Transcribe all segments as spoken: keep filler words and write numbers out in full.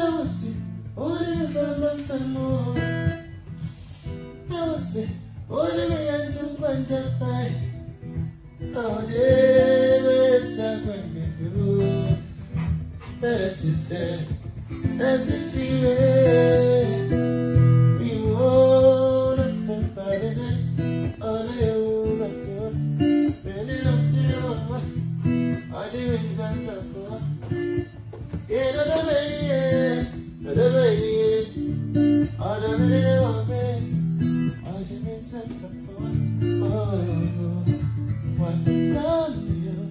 was it, only if I'm not for more. I was it, only me and two quantify. Oh, David, something you better to say, as it you we won't offend by the same. All you got to really up to you. I do in sense of what? Yeah, the way, the way, all the way of me. I do in sense of what? Oh, what time you?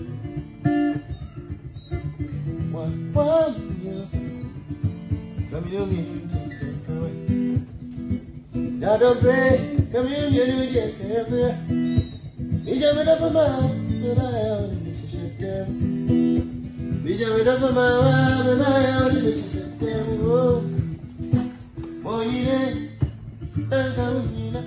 What one you? Come you mean to take away. Now don't pray, come you you get careful. We jump it up a man, but I only should them. We jump it up a man, but I only should them. Oh, more you Nangaunina,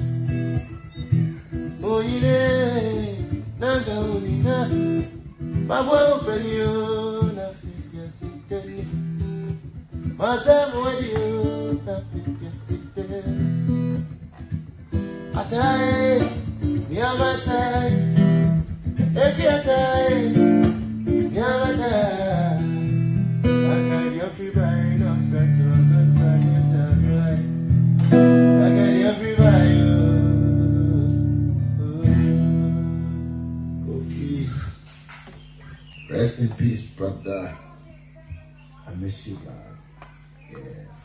Moine, Nangaunina, Pablo Penio, Nafikia Sitting, Matam Wadio, Nafikia Sitting, Atai, Yamatai, Ekiatai, Yamatai, I got your free brain of that to a good time, it's a right. I got everybody. Kofi. Rest in peace, brother. I miss you, God. Yeah.